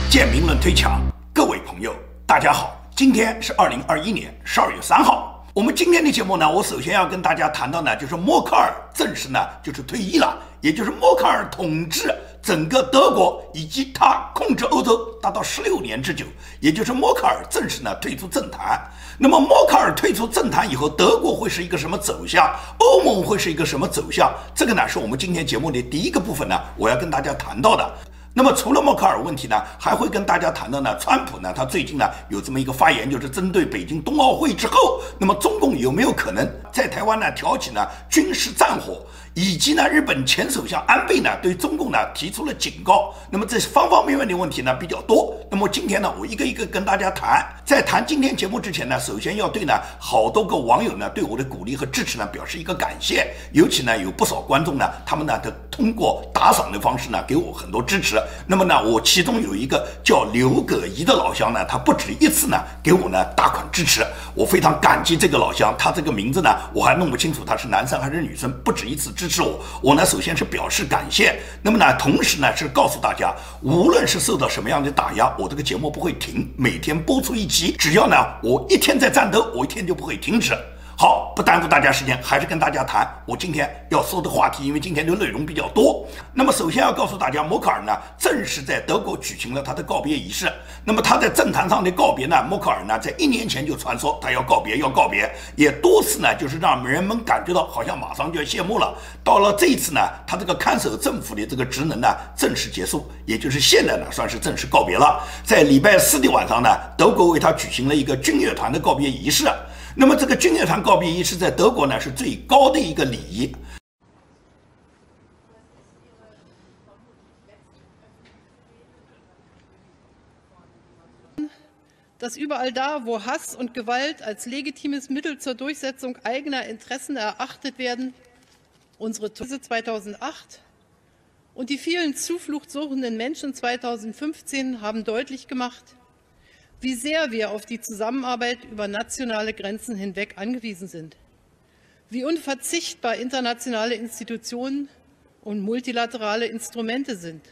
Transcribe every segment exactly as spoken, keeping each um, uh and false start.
建民论推墙，各位朋友，大家好，今天是二零二一年十二月三号。我们今天的节目呢，我首先要跟大家谈到呢，就是默克尔正式呢就是退役了，也就是默克尔统治整个德国以及他控制欧洲达到十六年之久，也就是默克尔正式呢退出政坛。那么默克尔退出政坛以后，德国会是一个什么走向？欧盟会是一个什么走向？这个呢是我们今天节目的第一个部分呢，我要跟大家谈到的。那么除了默克尔问题呢，还会跟大家谈到呢，川普呢，他最近呢有这么一个发言，就是针对北京冬奥会之后，那么中共有没有可能在台湾呢挑起呢军事战火，以及呢日本前首相安倍呢对中共呢提出了警告。那么这方方面面的问题呢比较多。那么今天呢，我一个一个跟大家谈。在谈今天节目之前呢，首先要对呢好多个网友呢对我的鼓励和支持呢表示一个感谢，尤其呢有不少观众呢，他们呢都通过打赏的方式呢给我很多支持。那么呢，我其中有一个叫刘葛怡的老乡呢，他不止一次呢给我呢大款支持，我非常感激这个老乡。他这个名字呢，我还弄不清楚他是男生还是女生，不止一次支持我，我呢首先是表示感谢。那么呢，同时呢是告诉大家，无论是受到什么样的打压，我这个节目不会停，每天播出一集，只要呢我一天在战斗，我一天就不会停止。好，不耽误大家时间，还是跟大家谈我今天要说的话题，因为今天的内容比较多。那么首先要告诉大家，默克尔呢正式在德国举行了他的告别仪式。那么他在政坛上的告别呢，默克尔呢在一年前就传说他要告别，要告别，也多次呢就是让人们感觉到好像马上就要谢幕了。到了这一次呢，他这个看守政府的这个职能呢正式结束，也就是现在呢算是正式告别了。在礼拜四的晚上呢，德国为他举行了一个军乐团的告别仪式。那么这个军乐团告别仪式在德国呢是最高的一个礼仪。 Dass überall da, wo Hass und Gewalt als legitimes Mittel zur Durchsetzung eigener Interessen erachtet werden, unsere Krise zweitausendacht und die vielen Zuflucht suchenden Menschen zweitausendfünfzehn haben deutlich gemacht, wie sehr wir auf die Zusammenarbeit über nationale Grenzen hinweg angewiesen sind, wie unverzichtbar internationale Institutionen und multilaterale Instrumente sind.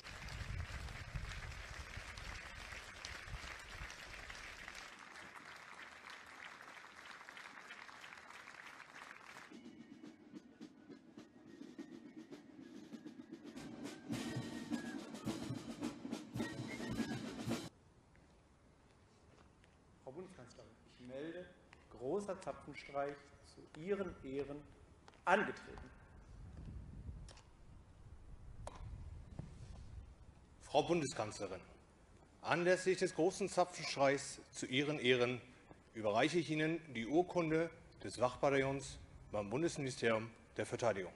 Frau Bundeskanzlerin, ich melde, großer Zapfenstreich zu Ihren Ehren angetreten. Frau Bundeskanzlerin, anlässlich des großen Zapfenstreichs zu Ihren Ehren überreiche ich Ihnen die Urkunde des Wachbataillons beim Bundesministerium der Verteidigung.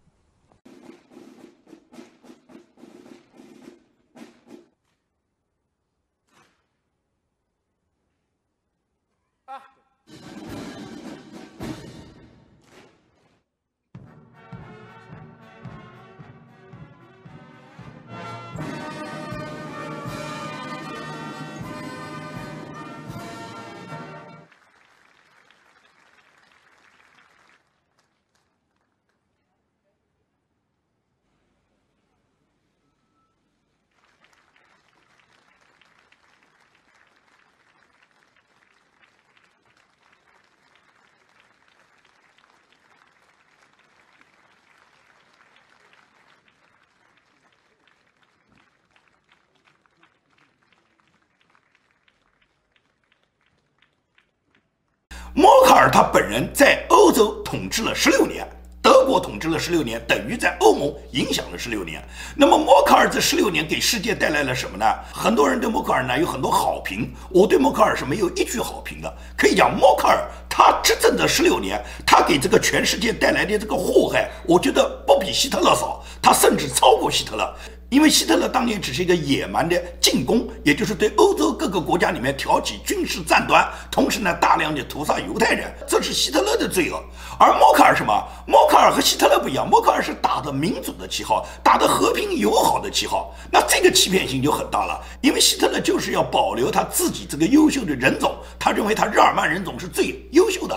默克尔他本人在欧洲统治了十六年，德国统治了十六年，等于在欧盟影响了十六年。那么默克尔这十六年给世界带来了什么呢？很多人对默克尔呢有很多好评，我对默克尔是没有一句好评的。可以讲，默克尔他执政的十六年，他给这个全世界带来的这个祸害，我觉得不比希特勒少，他甚至超过希特勒。因为希特勒当年只是一个野蛮的进攻，也就是对欧洲各个国家里面挑起军事战端，同时呢大量的屠杀犹太人，这是希特勒的罪恶。而默克尔什么？默克尔和希特勒不一样，默克尔是打着民主的旗号，打着和平友好的旗号，那这个欺骗性就很大了。因为希特勒就是要保留他自己这个优秀的人种，他认为他日耳曼人种是最优秀的。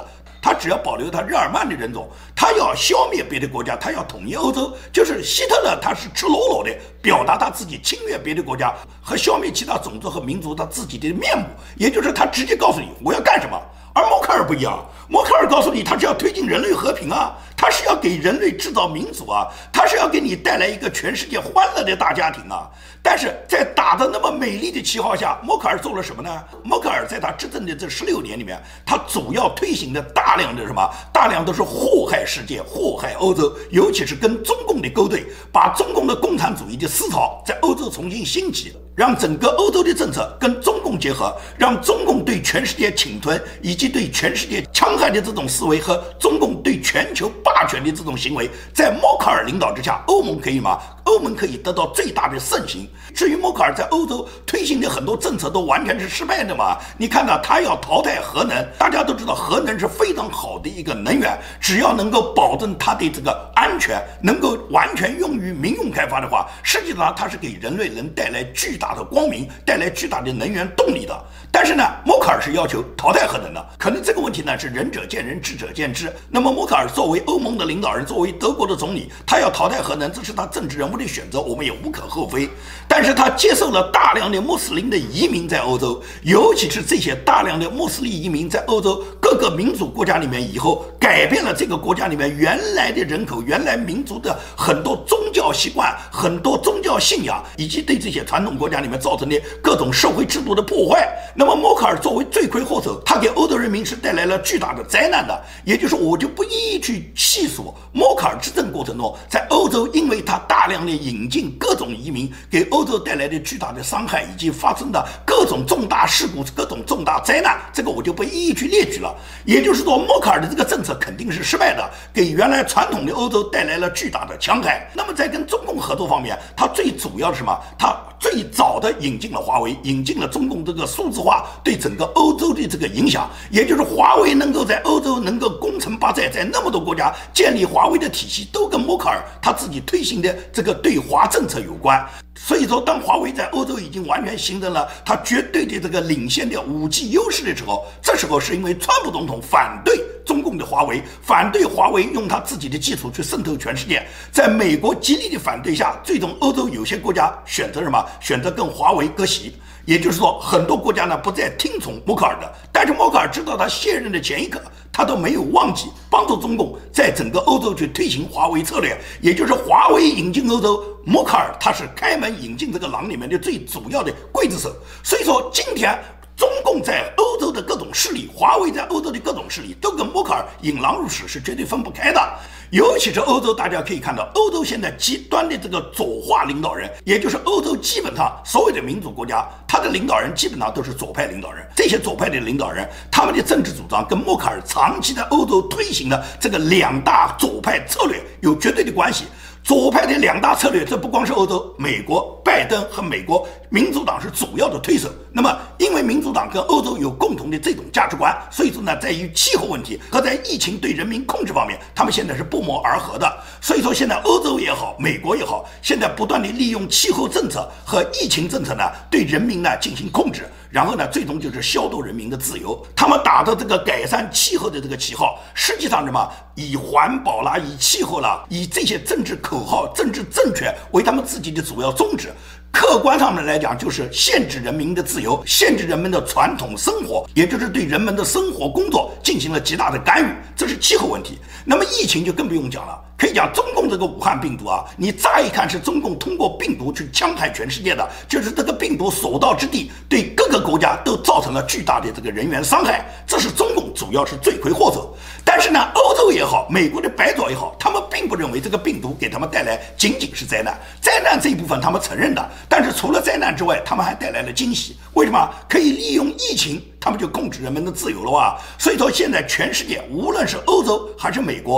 他只要保留他日耳曼的人种，他要消灭别的国家，他要统一欧洲。就是希特勒，他是赤裸裸的表达他自己侵略别的国家和消灭其他种族和民族他自己的面目，也就是他直接告诉你我要干什么。而默克尔不一样，默克尔告诉你他是要推进人类和平啊，他是要给人类制造民主啊，他是要给你带来一个全世界欢乐的大家庭啊。但是在打的那么美丽的旗号下，默克尔做了什么呢？默克尔在他执政的这十六年里面，他主要推行的大量的什么？大量都是祸害世界、祸害欧洲，尤其是跟中共的勾兑，把中共的共产主义的思潮在欧洲重新兴起，让整个欧洲的政策跟中共结合，让中共对全世界侵吞以及对全世界戕害的这种思维和中共对全球霸权的这种行为，在默克尔领导之下，欧盟可以吗？欧盟可以得到最大的盛行。至于默克尔在欧洲推行的很多政策都完全是失败的嘛？你看到他要淘汰核能，大家都知道核能是非常好的一个能源，只要能够保证它的这个安全，能够完全用于民用开发的话，实际上它是给人类能带来巨大的光明，带来巨大的能源动力的。但是呢，默克尔是要求淘汰核能的，可能这个问题呢是仁者见仁，智者见智。那么默克尔作为欧盟的领导人，作为德国的总理，他要淘汰核能，这是他政治人物的选择，我们也无可厚非。但是他接受了大量的穆斯林的移民在欧洲，尤其是这些大量的穆斯林移民在欧洲各个民主国家里面以后，改变了这个国家里面原来的人口、原来民族的很多宗教习惯、很多宗教信仰，以及对这些传统国家里面造成的各种社会制度的破坏。那么默克尔作为罪魁祸首，他给欧洲人民是带来了巨大的灾难的。也就是我就不一一去细数默克尔执政过程中，在欧洲因为他大量的引进各种移民，给欧洲带来的巨大的伤害，以及发生的各种重大事故、各种重大灾难，这个我就不一一去列举了。也就是说，默克尔的这个政策肯定是失败的，给原来传统的欧洲带来了巨大的戕害。那么在跟中共合作方面，他最主要是什么？他最早的引进了华为，引进了中共这个数字化对整个欧洲的这个影响，也就是华为能够在欧洲能够攻城拔寨，在那么多国家建立华为的体系，都跟默克尔他自己推行的这个对华政策有关。所以说，当华为在欧洲已经完全形成了它绝对的这个领先的 五 G 优势的时候，这时候是因为川普总统反对中共的华为，反对华为用他自己的技术去渗透全世界，在美国极力的反对下，最终欧洲有些国家选择什么？选择跟华为割席。也就是说，很多国家呢不再听从默克尔的，但是默克尔知道他卸任的前一刻，他都没有忘记帮助中共在整个欧洲去推行华为策略，也就是华为引进欧洲，默克尔他是开门引进这个狼里面的最主要的刽子手。所以说，今天中共在欧洲的各种势力，华为在欧洲的各种势力，都跟默克尔引狼入室是绝对分不开的。尤其是欧洲，大家可以看到，欧洲现在极端的这个左化领导人，也就是欧洲基本上所有的民主国家，他的领导人基本上都是左派领导人。这些左派的领导人，他们的政治主张跟默克尔长期在欧洲推行的这个两大左派策略有绝对的关系。左派的两大策略，这不光是欧洲，美国拜登和美国民主党是主要的推手。那么，因为民主党跟欧洲有共同的这种价值观，所以说呢，在于气候问题和在疫情对人民控制方面，他们现在是不谋而合的。所以说，现在欧洲也好，美国也好，现在不断的利用气候政策和疫情政策呢，对人民呢进行控制。然后呢，最终就是消夺人民的自由。他们打着这个改善气候的这个旗号，实际上什么以环保啦、以气候啦、以这些政治口号、政治正确为他们自己的主要宗旨。客观上面来讲，就是限制人民的自由，限制人们的传统生活，也就是对人们的生活工作进行了极大的干预，这是气候问题。那么疫情就更不用讲了，可以讲中共这个武汉病毒啊，你乍一看是中共通过病毒去戕害全世界的，就是这个病毒所到之地，对各个国家都造成了巨大的这个人员伤害，这是中共主要是罪魁祸首。但是呢，欧洲也好，美国的白左也好，他们并不认为这个病毒给他们带来仅仅是灾难，灾难这一部分他们承认的，但是除了灾难之外，他们还带来了惊喜。为什么？可以利用疫情，他们就控制人们的自由了哇！所以说，现在全世界无论是欧洲还是美国，各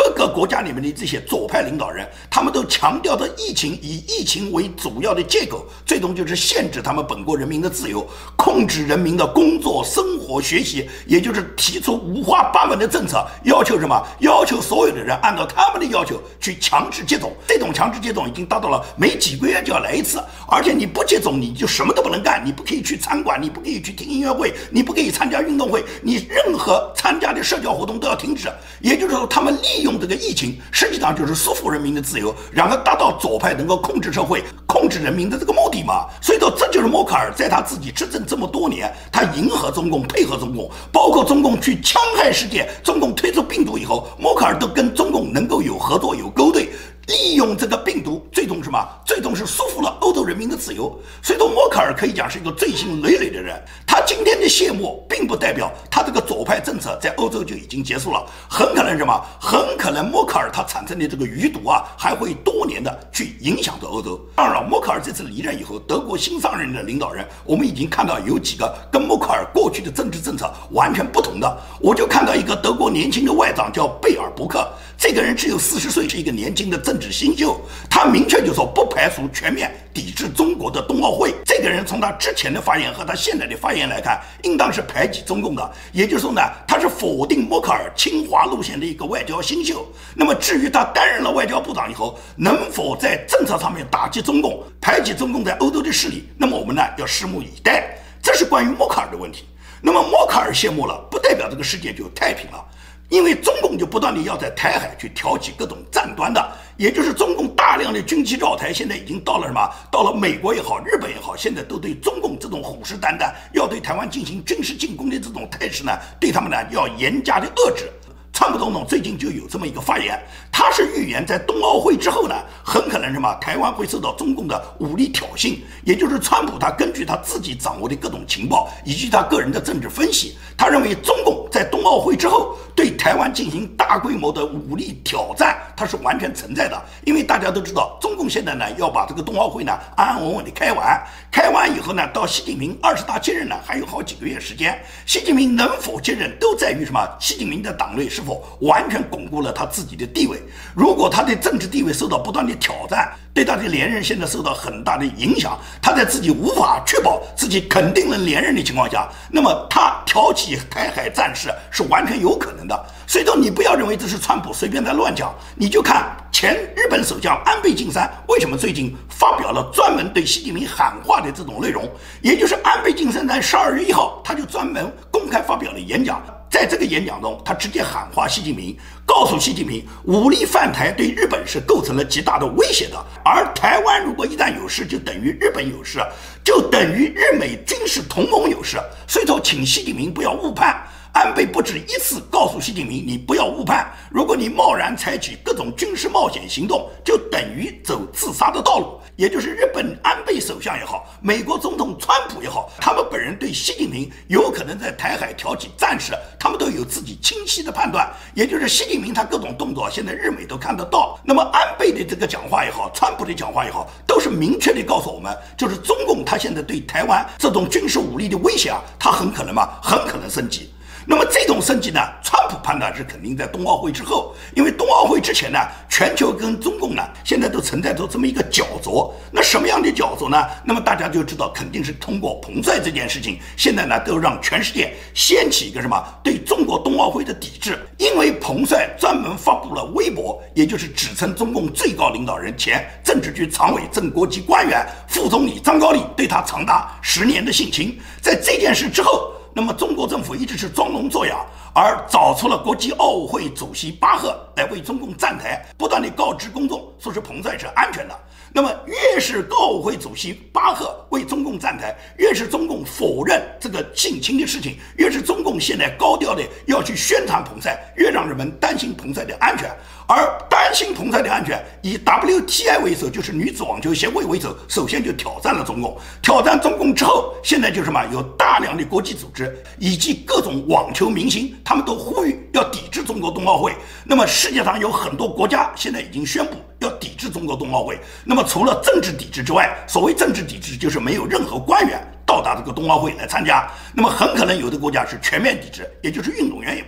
各个国家里面的这些左派领导人，他们都强调着疫情，以疫情为主要的借口，最终就是限制他们本国人民的自由，控制人民的工作、生活、学习，也就是提出五花八门的政策，要求什么？要求所有的人按照他们的要求去强制接种。这种强制接种已经达到了每几个月就要来一次，而且你不接种，你就什么都不能干，你不可以去餐馆，你不可以去听音乐会，你不可以参加运动会，你任何参加的社交活动都要停止。也就是说，他们利用这个疫情，实际上就是束缚人民的自由，然后达到左派能够控制社会、控制人民的这个目的嘛。所以说，这就是默克尔在他自己执政这么多年，他迎合中共、配合中共，包括中共去戕害世界，中共推出病毒以后，默克尔都跟中共能够有合作、有勾兑。利用这个病毒，最终什么？最终是束缚了欧洲人民的自由。所以说，默克尔可以讲是一个罪行累累的人。他今天的谢幕，并不代表他这个左派政策在欧洲就已经结束了。很可能什么？很可能默克尔他产生的这个余毒啊，还会多年的去影响着欧洲。当然了，默克尔这次离任以后，德国新上任的领导人，我们已经看到有几个跟默克尔过去的政治政策完全不同的。我就看到一个德国年轻的外长叫贝尔伯克。这个人只有四十岁，是一个年轻的政治新秀。他明确就说不排除全面抵制中国的冬奥会。这个人从他之前的发言和他现在的发言来看，应当是排挤中共的。也就是说呢，他是否定默克尔侵华路线的一个外交新秀。那么至于他担任了外交部长以后，能否在政策上面打击中共、排挤中共在欧洲的势力，那么我们呢要拭目以待。这是关于默克尔的问题。那么默克尔谢幕了，不代表这个世界就太平了。因为中共就不断地要在台海去挑起各种战端的，也就是中共大量的军机绕台，现在已经到了什么？到了美国也好，日本也好，现在都对中共这种虎视眈眈，要对台湾进行军事进攻的这种态势呢，对他们呢要严加的遏制。川普总统最近就有这么一个发言，他是预言在冬奥会之后呢，很可能什么台湾会受到中共的武力挑衅。也就是川普他根据他自己掌握的各种情报以及他个人的政治分析，他认为中共在冬奥会之后对台湾进行大规模的武力挑战，它是完全存在的。因为大家都知道，中共现在呢要把这个冬奥会呢安安稳稳的开完，开完以后呢，到习近平二十大接任呢还有好几个月时间。习近平能否接任，都在于什么？习近平的党内是否完全巩固了他自己的地位。如果他的政治地位受到不断的挑战，对他的连任现在受到很大的影响，他在自己无法确保自己肯定能连任的情况下，那么他挑起台海战事是完全有可能的。所以说你不要认为这是川普随便在乱讲，你就看前日本首相安倍晋三为什么最近发表了专门对习近平喊话的这种内容。也就是安倍晋三在十二月一号他就专门公开发表了演讲，在这个演讲中他直接喊话习近平，告诉习近平武力犯台对日本是构成了极大的威胁的，而台湾如果一旦有事，就等于日本有事，就等于日美军事同盟有事。所以说请习近平不要误判。安倍不止一次告诉习近平，你不要误判，如果你贸然采取各种军事冒险行动，就等于走自杀的道路。也就是日本安倍首相也好，美国总统川普也好，他们本人对习近平有可能在台海挑起战事，他们都有自己清晰的判断。也就是习近平他各种动作，现在日美都看得到。那么安倍的这个讲话也好，川普的讲话也好，都是明确的告诉我们，就是中共他现在对台湾这种军事武力的威胁啊，它很可能嘛，很可能升级。那么这种升级呢，川普判断是肯定在冬奥会之后，因为冬奥会之前呢，全球跟中共呢现在都存在着这么一个角逐。那什么样的角逐呢？那么大家就知道，肯定是通过彭帅这件事情，现在呢都让全世界掀起一个什么对中国冬奥会的抵制。因为彭帅专门发布了微博，也就是指称中共最高领导人前政治局常委正国级官员副总理张高丽对他长达十年的性侵。在这件事之后，那么中国政府一直是装聋作哑，而找出了国际奥委会主席巴赫来为中共站台，不断地告知公众说是彭帅是安全的。那么越是奥委会主席巴赫为中共站台，越是中共否认这个性侵的事情，越是中共现在高调的要去宣传彭帅，越让人们担心彭帅的安全。而担心彭帅的安全，以 W T I 为首，就是女子网球协会为首，首先就挑战了中共。挑战中共之后，现在就什么，有大量的国际组织以及各种网球明星，他们都呼吁要抵制中国冬奥会。那么世界上有很多国家现在已经宣布要抵制中国冬奥会。那么除了政治抵制之外，所谓政治抵制就是没有任何官员到达这个冬奥会来参加。那么很可能有的国家是全面抵制，也就是运动员也不来。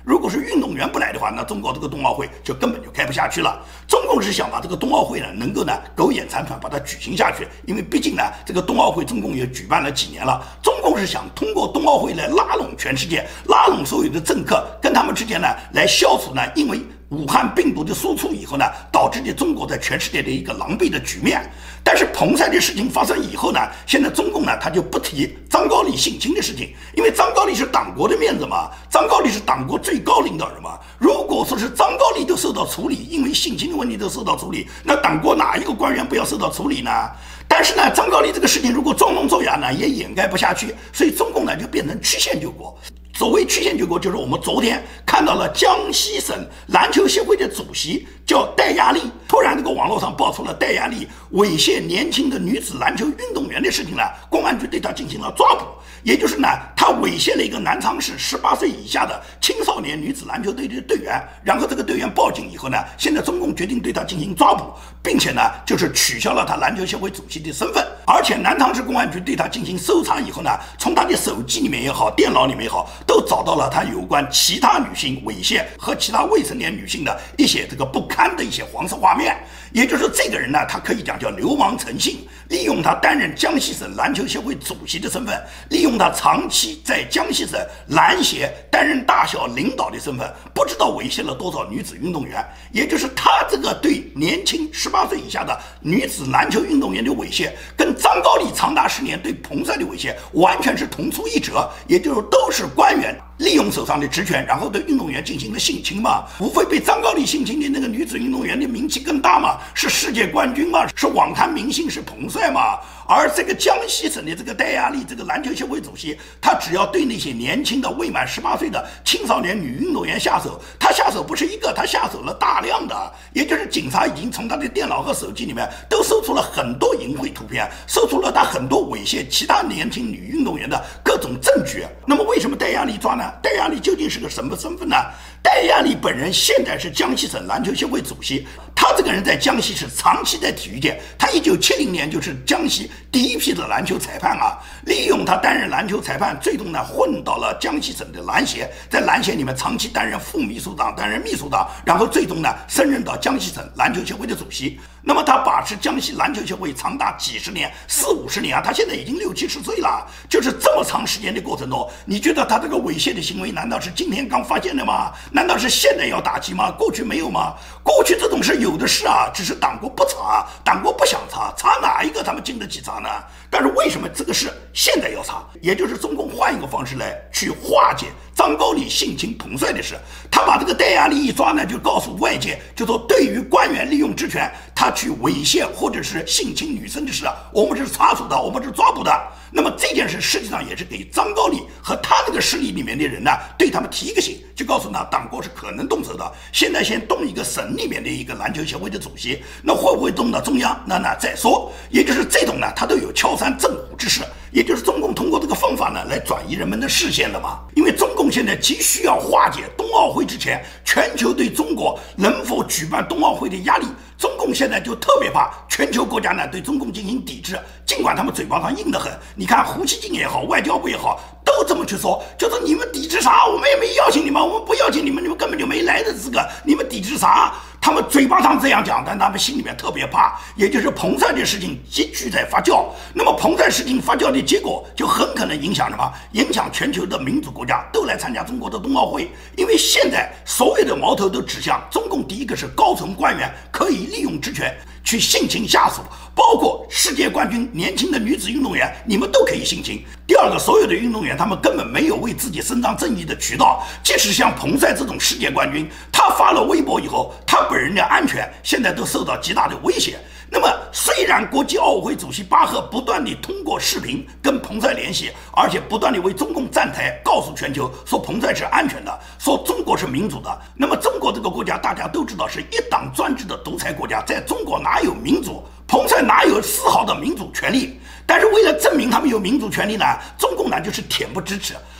如果是运动员不来的话，那中国这个冬奥会就根本就开不下去了。中共是想把这个冬奥会呢，能够呢苟延残喘把它举行下去，因为毕竟呢，这个冬奥会中共也举办了几年了。中共是想通过冬奥会来拉拢全世界，拉拢所有的政客，跟他们之间呢来消除呢，因为武汉病毒的输出以后呢，导致的中国在全世界的一个狼狈的局面。但是彭帅的事情发生以后呢，现在中共呢他就不提张高丽性侵的事情，因为张高丽是党国的面子嘛，张高丽是党国最高领导人嘛。如果说是张高丽都受到处理，因为性侵的问题都受到处理，那党国哪一个官员不要受到处理呢？但是呢，张高丽这个事情如果装聋作哑呢，也掩盖不下去，所以中共呢就变成曲线救国。所谓曲线救国，就是我们昨天看到了江西省篮球协会的主席叫戴亚丽，突然这个网络上爆出了戴亚丽猥亵年轻的女子篮球运动员的事情呢，公安局对他进行了抓捕。也就是呢，他猥亵了一个南昌市十八岁以下的青少年女子篮球队的队员，然后这个队员报警以后呢，现在中共决定对他进行抓捕，并且呢，就是取消了他篮球协会主席的身份，而且南昌市公安局对他进行搜查以后呢，从他的手机里面也好，电脑里面也好，都找到了他有关其他女性猥亵和其他未成年女性的一些这个不堪的一些黄色画面。也就是这个人呢，他可以讲叫流氓成性，利用他担任江西省篮球协会主席的身份，利用他长期在江西省篮协担任大小领导的身份，不知道猥亵了多少女子运动员。也就是他这个对年轻十八岁以下的女子篮球运动员的猥亵，跟张高丽长达十年对彭帅的猥亵完全是同出一辙，也就是都是官员利用手上的职权，然后对运动员进行了性侵嘛。无非被张高丽性侵的那个女子运动员的名气更大嘛，是世界冠军嘛，是网坛明星，是彭帅嘛。而这个江西省的这个戴亚丽这个篮球协会主席，他只要对那些年轻的未满十八岁的青少年女运动员下手，他下手不是一个，他下手了大量的，也就是警察已经从他的电脑和手机里面都搜出了很多淫秽图片，搜出了他很多猥亵其他年轻女运动员的各种证据。那么为什么戴亚丽抓呢？戴亚丽究竟是个什么身份呢？戴亚丽本人现在是江西省篮球协会主席，他这个人在江西是长期在体育界，他一九七零年就是江西第一批的篮球裁判啊，利用他担任篮球裁判，最终呢混到了江西省的篮协，在篮协里面长期担任副秘书长，担任秘书长，然后最终呢升任到江西省篮球协会的主席。那么他把持江西篮球协会长达几十年，四五十年啊，他现在已经六七十岁了，就是这么长时间的过程中，你觉得他这个猥亵的行为难道是今天刚发现的吗？难道是现在要打击吗？过去没有吗？过去这种事有的是啊，只是党国不查，党国不想查，查哪一个他们经得起查呢？但是为什么这个事现在要查？也就是中共换一个方式来去化解张高丽性侵彭帅的事。他把这个戴亚丽一抓呢，就告诉外界，就说对于官员利用职权他去猥亵或者是性侵女生的事啊，我们是查处的，我们是抓捕的。那么这件事实际上也是给张高丽和他那个势力里面的人呢，对他们提一个醒，就告诉呢党国是可能动手的。现在先动一个省里面的一个篮球协会的主席，那会不会动到中央，那呢再说。也就是这种呢，他都有敲山震虎之势。也就是中共通过这个方法呢，来转移人们的视线的嘛。因为中共现在急需要化解冬奥会之前全球对中国能否举办冬奥会的压力。中共现在就特别怕全球国家呢对中共进行抵制，尽管他们嘴巴上硬得很。你看胡锡进也好，外交部也好，都这么去说，就说你们抵制啥？我们也没邀请你们，我们不邀请你们，你们根本就没来的资格，你们抵制啥？他们嘴巴上这样讲，但他们心里面特别怕，也就是彭帅的事情继续在发酵。那么彭帅事情发酵的结果，就很可能影响什么？影响全球的民主国家都来参加中国的冬奥会。因为现在所有的矛头都指向中共，第一个是高层官员可以利用职权去性侵下属，包括世界冠军年轻的女子运动员，你们都可以性侵。第二个，所有的运动员他们根本没有为自己伸张正义的渠道，即使像彭帅这种世界冠军，他发了微博以后，他本人的安全现在都受到极大的威胁。那么虽然国际奥委会主席巴赫不断地通过视频跟彭帅联系，而且不断地为中共站台，告诉全球说彭帅是安全的，说中国是民主的。那么中国这个国家大家都知道是一党专制的独裁国家，在中国哪有民主？彭帅哪有丝毫的民主权利？但是为了证明他们有民主权利呢，中共呢就是恬不知耻。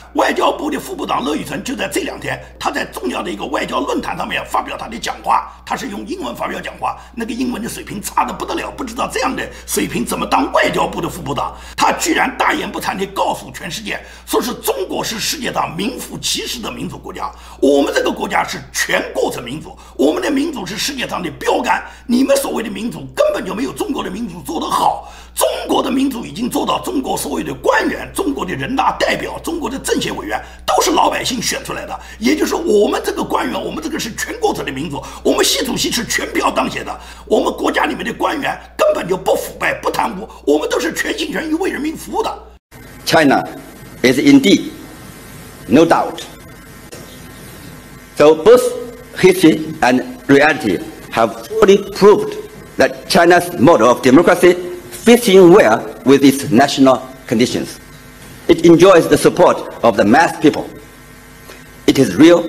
外交部的副部长乐玉成就在这两天，他在重要的一个外交论坛上面发表他的讲话，他是用英文发表讲话，那个英文的水平差得不得了，不知道这样的水平怎么当外交部的副部长。他居然大言不惭地告诉全世界，说是中国是世界上名副其实的民主国家，我们这个国家是全过程民主，我们的民主是世界上的标杆，你们所谓的民主根本就没有中国的民主做得好。中国的民主已经做到中国所有的官员、中国的人大代表、中国的政协委员都是老百姓选出来的，也就是我们这个官员，我们这个是全过程的民主，我们习主席是全票当选的，我们国家里面的官员根本就不腐败、不贪污，我们都是全心全意为人民服务的。 China is indeed, no doubt. So both history and reality have fully proved that China's model of democracy fits in well with its national conditions. It enjoys the support of the mass people. It is real,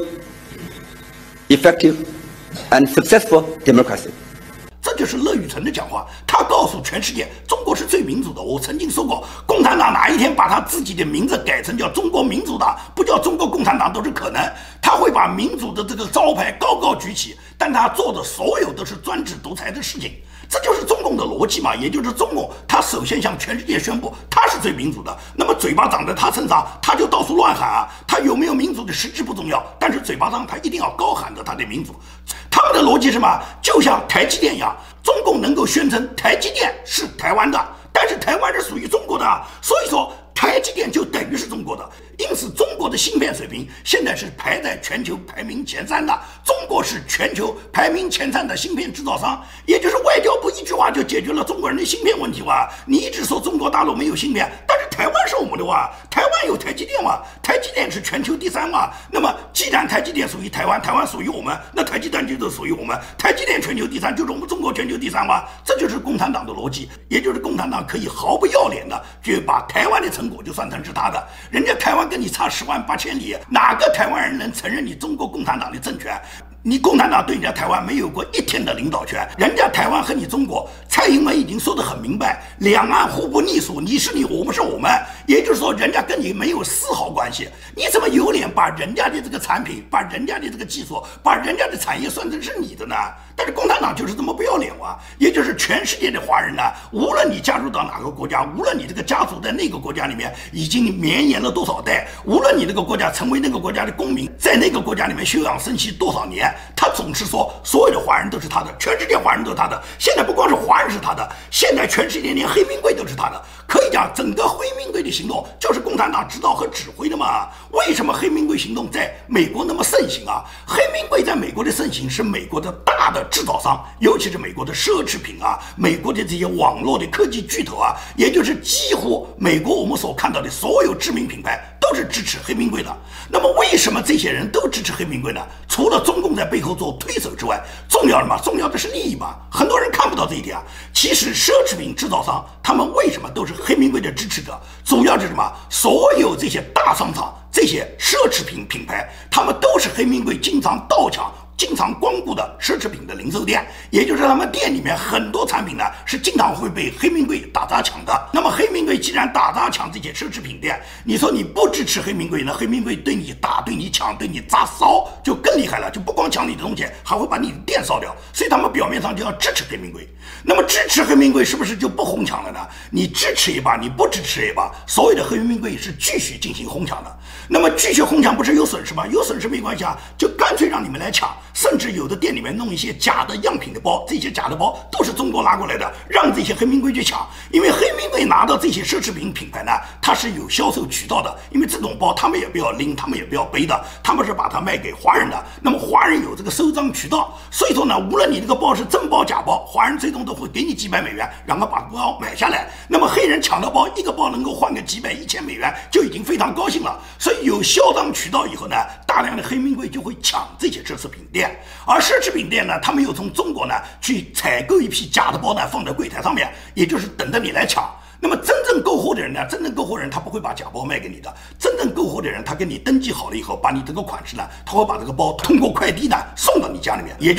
effective, and successful democracy. 这就是乐玉成的讲话，他告诉全世界，中国是最民主的。我曾经说过，共产党哪一天把他自己的名字改成叫中国民主党，不叫中国共产党都是可能。他会把民主的这个招牌高高举起，但他做的所有都是专制独裁的事情。这就是中共的逻辑嘛，也就是中共他首先向全世界宣布他是最民主的，那么嘴巴长在他身上，他就到处乱喊啊，他有没有民主的实质不重要，但是嘴巴上他一定要高喊着他的民主。他们的逻辑是什么？就像台积电一样，中共能够宣称台积电是台湾的，但是台湾是属于中国的，所以说台积电就等于是中国的。因此中国的芯片水平现在是排在全球排名前三的，中国是全球排名前三的芯片制造商，也就是外交部一句话就解决了中国人的芯片问题哇！你一直说中国大陆没有芯片，但是台湾是我们的哇，台湾有台积电哇，台积电是全球第三哇。那么既然台积电属于台湾，台湾属于我们，那台积电就是属于我们，台积电全球第三就是我们中国全球第三哇。这就是共产党的逻辑，也就是共产党可以毫不要脸的就把台湾的成果就算成是他的，人家台湾跟你差十万八千里，哪个台湾人能承认你中国共产党的政权？你共产党对人家台湾没有过一天的领导权，人家台湾和你中国，蔡英文已经说得很明白，两岸互不隶属，你是你，我们是我们，也就是说，人家跟你没有丝毫关系。你怎么有脸把人家的这个产品、把人家的这个技术、把人家的产业算成是你的呢？但是共产党就是这么不要脸哇！也就是全世界的华人呢，无论你加入到哪个国家，无论你这个家族在那个国家里面已经绵延了多少代，无论你这个国家成为那个国家的公民，在那个国家里面休养生息多少年。他总是说所有的华人都是他的，全世界华人都是他的。现在不光是华人是他的，现在全世界连黑名贵都是他的。可以讲，整个黑名贵的行动就是共产党指导和指挥的嘛。为什么黑名贵行动在美国那么盛行啊？黑名贵在美国的盛行是美国的大的制造商，尤其是美国的奢侈品啊，美国的这些网络的科技巨头啊，也就是几乎美国我们所看到的所有知名品牌都是支持黑名贵的。那么为什么这些人都支持黑名贵呢？除了中共在背后做推手之外，重要的嘛，重要的是利益嘛。很多人看不到这一点啊。其实奢侈品制造商他们为什么都是黑名贵的支持者？主要是什么？所有这些大商场、这些奢侈品品牌，他们都是黑名贵经常盗抢、经常光顾的奢侈品的零售店，也就是他们店里面很多产品呢是经常会被黑名贵打砸抢的。那么黑名贵既然打砸抢这些奢侈品店，你说你不支持黑名贵呢？黑名贵对你打、对你抢、对你砸烧就更厉害了，就不光抢你的东西，还会把你的店烧掉。所以他们表面上就要支持黑名贵。那么支持黑名贵是不是就不哄抢了呢？你支持一把，你不支持一把，所有的黑名贵是继续进行哄抢的。那么继续哄抢不是有损失吗？有损失没关系啊，就干脆让你们来抢。甚至有的店里面弄一些假的样品的包，这些假的包都是中国拉过来的，让这些黑名贵去抢。因为黑名贵拿到这些奢侈品品牌呢，它是有销售渠道的，因为这种包他们也不要拎，他们也不要背的，他们是把它卖给华人的。那么华人有这个收赃渠道，所以说呢，无论你这个包是真包假包，华人最终都会给你几百美元，然后把包买下来。那么黑人抢到包，一个包能够换个几百、一千美元，就已经非常高兴了。所以有销赃渠道以后呢，大量的黑名贵就会抢这些奢侈品店，而奢侈品店呢，他们又从中国呢去采购一批假的包呢，放在柜台上面，也就是等着你来抢。那么真正购货的人呢，真正购货人他不会把假包卖给你的，真正购货的人他给你登记好了以后，把你这个款式呢，他会把这个包通过快递呢送到你家里面。也就是说，真正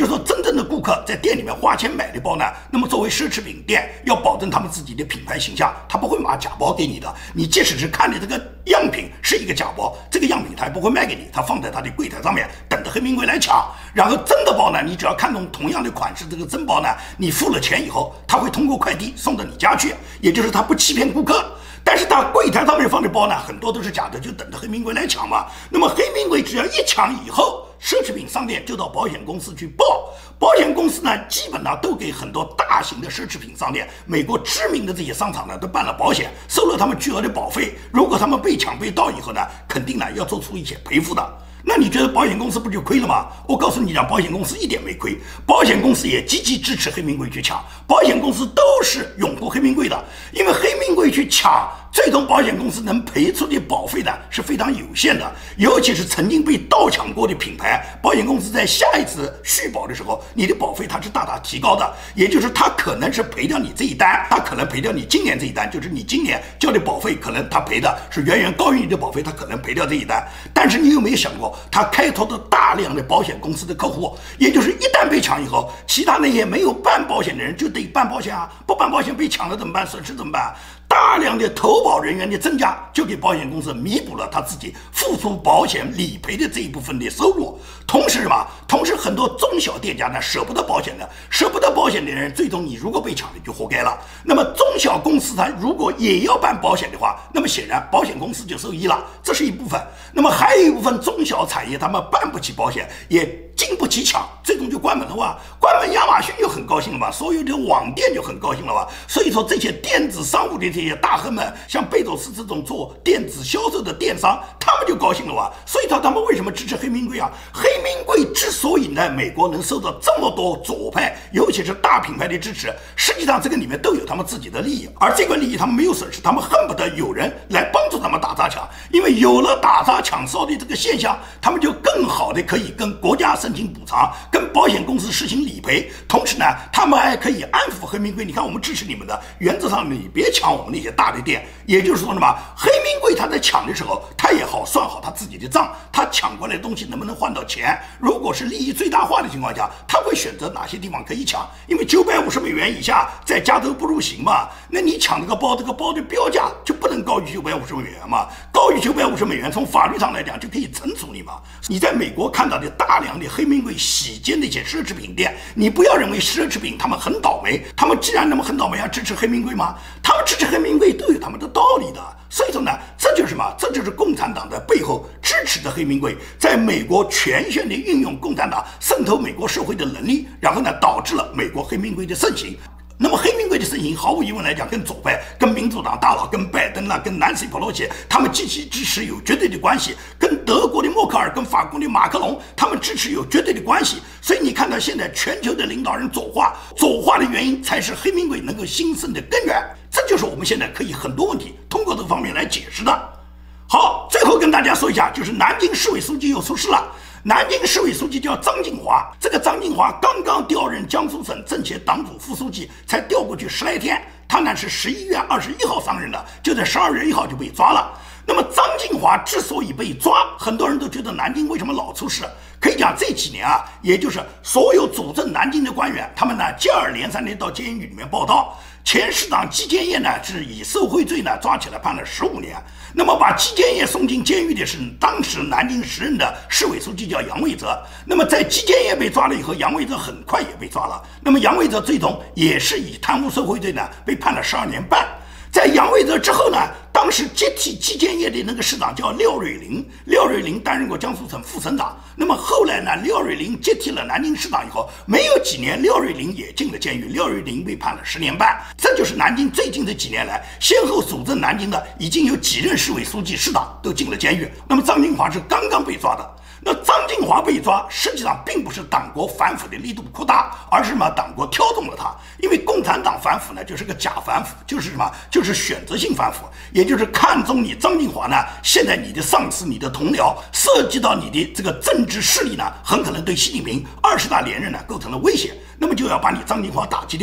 正的顾客在店里面花钱买的包呢，那么作为奢侈品店要保证他们自己的品牌形象，他不会拿假包给你的。你即使是看的这个样品是一个假包，这个样品他也不会卖给你，他放在他的柜台上面等着黑名贵来抢。然后真的包呢，你只要看中同样的款式，这个真包呢，你付了钱以后，他会通过快递送到你家去，也就是他不欺骗顾客。但是他柜台上面放的包呢，很多都是假的，就等着黑名贵来抢嘛。那么黑名贵只要一抢以后，奢侈品商店就到保险公司去报，保险公司呢，基本上都给很多大型的奢侈品商店，美国知名的这些商场呢，都办了保险，收了他们巨额的保费。如果他们被抢被盗以后呢，肯定呢要做出一些赔付的。那你觉得保险公司不就亏了吗？我告诉你讲，保险公司一点没亏，保险公司也积极支持黑名贵去抢，保险公司都是拥护黑名贵的，因为黑名贵去抢，最终保险公司能赔出的保费呢是非常有限的，尤其是曾经被盗抢过的品牌，保险公司在下一次续保的时候，你的保费它是大大提高的，也就是它可能是赔掉你这一单，它可能赔掉你今年这一单，就是你今年交的保费，可能它赔的是远远高于你的保费，它可能赔掉这一单。但是你有没有想过，他开拓的大量的保险公司的客户，也就是一旦被抢以后，其他那些没有办保险的人就得办保险啊，不办保险被抢了怎么办？损失怎么办？大量的投保人员的增加，就给保险公司弥补了他自己付出保险理赔的这一部分的收入。同时嘛，同时很多中小店家呢舍不得保险的，舍不得保险的人，最终你如果被抢了就活该了。那么中小公司它如果也要办保险的话，那么显然保险公司就受益了，这是一部分。那么还有一部分中小产业，他们办不起保险，也经不起抢，最终就关门了哇！关门，亚马逊就很高兴了吧，所有的网店就很高兴了吧。所以说，这些电子商务的这些大亨们，像贝佐斯这种做电子销售的电商，他们就高兴了哇。所以说，他们为什么支持黑名贵啊？黑名贵之所以在美国能受到这么多左派，尤其是大品牌的支持，实际上这个里面都有他们自己的利益，而这个利益他们没有损失，他们恨不得有人来帮助他们打砸抢，因为有了打砸抢烧的这个现象，他们就更好的可以跟国家申请补偿，跟保险公司实行理赔，同时呢，他们还可以安抚黑名贵，你看我们支持你们的，原则上你别抢我们那些大的店。也就是说呢嘛，黑名贵他在抢的时候，他也好算好他自己的账，他抢过来的东西能不能换到钱？如果是利益最大化的情况下，他会选择哪些地方可以抢？因为九百五十美元以下在加州不入刑嘛，那你抢这个包，这个包的标价就不能高于九百五十美元嘛？高于九百五十美元，从法律上来讲就可以惩处你嘛。你在美国看到的大量的黑名贵洗劫那些奢侈品店，你不要认为奢侈品他们很倒霉，他们既然那么很倒霉，要支持黑名贵吗？他们支持黑名贵都有他们的道理的。所以说呢，这就是什么？这就是共产党在背后支持的黑名贵，在美国全线的运用共产党渗透美国社会的能力，然后呢，导致了美国黑名贵的盛行。那么黑名贵的盛行，毫无疑问来讲，跟左派、跟民主党大佬、跟拜登啦、跟南希·普洛西他们积极支持有绝对的关系，跟德国的默克尔、跟法国的马克龙他们支持有绝对的关系。所以你看到现在全球的领导人左化，左化的原因才是黑名贵能够兴盛的根源。这就是我们现在可以很多问题通过这个方面来解释的。好，最后跟大家说一下，就是南京市委书记又出事了。南京市委书记叫张锦华，这个张锦华刚刚调任江苏省政协党组副书记，才调过去十来天。他呢是十一月二十一号上任的，就在十二月一号就被抓了。那么张锦华之所以被抓，很多人都觉得南京为什么老出事？可以讲这几年啊，也就是所有主政南京的官员，他们呢接二连三的到监狱里面报道。前市长季建业呢是以受贿罪呢抓起来判了十五年。那么把季建业送进监狱的是当时南京时任的市委书记叫杨卫泽。那么在季建业被抓了以后，杨卫泽很快也被抓了。那么杨卫泽最终也是以贪污受贿罪呢被判了十二年半。在杨卫泽之后呢，当时接替季建业的那个市长叫廖瑞麟，廖瑞麟担任过江苏省副省长。那么后来呢，廖瑞麟接替了南京市长以后，没有几年，廖瑞麟也进了监狱，廖瑞麟被判了十年半。这就是南京最近这几年来，先后主政南京的已经有几任市委书记、市长都进了监狱。那么张锦华是刚刚被抓的。那张锦华被抓，实际上并不是党国反腐的力度扩大，而是什么？党国挑动了他。因为共产党反腐呢，就是个假反腐，就是什么？就是选择性反腐，也就是看中你张锦华呢，现在你的上司、你的同僚涉及到你的这个政治势力呢，很可能对习近平二十大连任呢构成了威胁，那么就要把你张锦华打击掉。打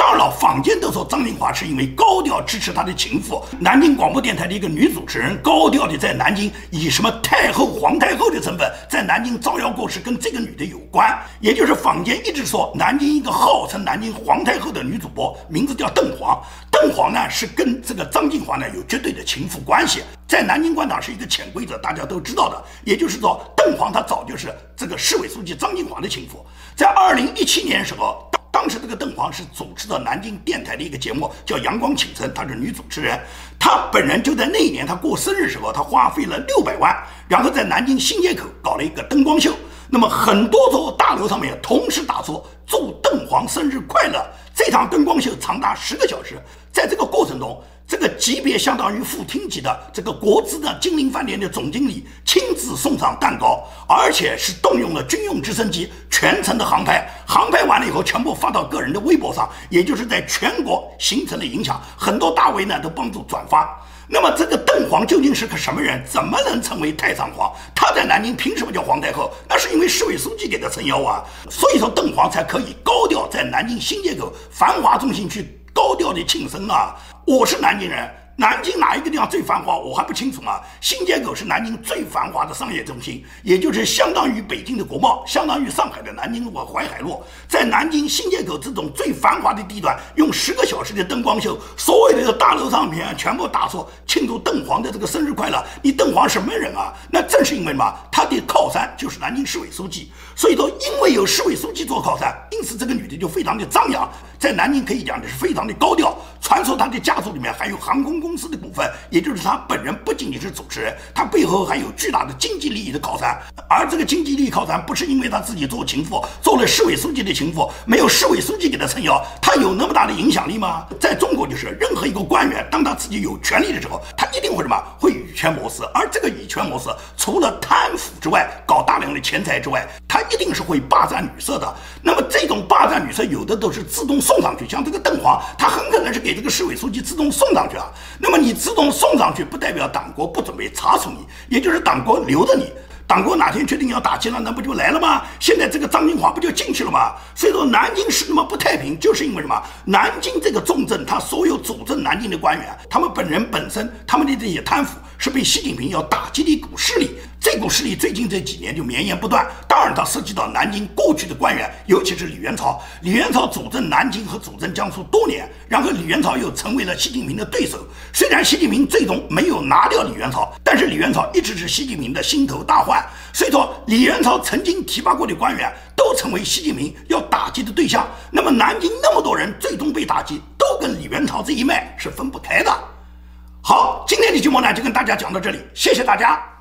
当然了，坊间都说张金华是因为高调支持他的情妇，南京广播电台的一个女主持人，高调的在南京以什么太后、皇太后的身份在南京招摇过市，跟这个女的有关。也就是坊间一直说南京一个号称南京皇太后的女主播，名字叫邓黄。邓黄呢是跟这个张金华呢有绝对的情妇关系，在南京官场是一个潜规则，大家都知道的。也就是说，邓黄她早就是这个市委书记张金华的情妇。在二零一七年的时候，当时这个邓黄是主持的南京电台的一个节目，叫《阳光倾城》，她是女主持人。她本人就在那一年她过生日的时候，她花费了六百万，然后在南京新街口搞了一个灯光秀。那么很多座大楼上面同时打出“祝邓黄生日快乐”。这场灯光秀长达十个小时，在这个过程中，这个级别相当于副厅级的这个国资的金陵饭店的总经理亲自送上蛋糕，而且是动用了军用直升机全程的航拍，航拍完了以后全部发到个人的微博上，也就是在全国形成了影响，很多大 V 呢都帮助转发。那么这个邓黄究竟是个什么人？怎么能成为太上皇？他在南京凭什么叫皇太后？那是因为市委书记给他撑腰啊。所以说邓黄才可以高调在南京新街口繁华中心去高调的庆生啊。我是南京人，南京哪一个地方最繁华我还不清楚吗？新街口是南京最繁华的商业中心，也就是相当于北京的国贸，相当于上海的南京路和淮海路。在南京新街口这种最繁华的地段，用十个小时的灯光秀，所有的大楼上面全部打出庆祝邓黄的这个生日快乐。你邓黄什么人啊？那正是因为嘛，他的靠山就是南京市委书记。所以说，因为有市委书记做靠山，因此这个女的就非常的张扬，在南京可以讲的是非常的高调。传说她的家族里面还有航空公司的股份，也就是她本人不仅仅是主持人，她背后还有巨大的经济利益的靠山。而这个经济利益靠山不是因为她自己做情妇，做了市委书记的情妇，没有市委书记给她撑腰，她有那么大的影响力吗？在中国，就是任何一个官员，当他自己有权力的时候，他一定会什么？会以权谋私。而这个以权谋私，除了贪腐之外，搞大量的钱财之外，他一定是会霸占女色的。那么这种霸占女色，有的都是自动送上去，像这个邓黄，他很可能是给这个市委书记自动送上去啊。那么你自动送上去，不代表党国不准备查处你，也就是党国留着你。党国哪天决定要打击了，那不就来了吗？现在这个张金华不就进去了吗？所以说南京市那么不太平，就是因为什么？南京这个重镇，他所有主政南京的官员，他们本人本身，他们的这些贪腐，是被习近平要打击的一股势力。这股势力最近这几年就绵延不断。当然，它涉及到南京过去的官员，尤其是李元朝。李元朝主政南京和主政江苏多年，然后李元朝又成为了习近平的对手。虽然习近平最终没有拿掉李元朝，但是李元朝一直是习近平的心头大患。所以说，李元朝曾经提拔过的官员都成为习近平要打击的对象。那么南京那么多人最终被打击，都跟李元朝这一脉是分不开的。好，今天的节目呢就跟大家讲到这里，谢谢大家。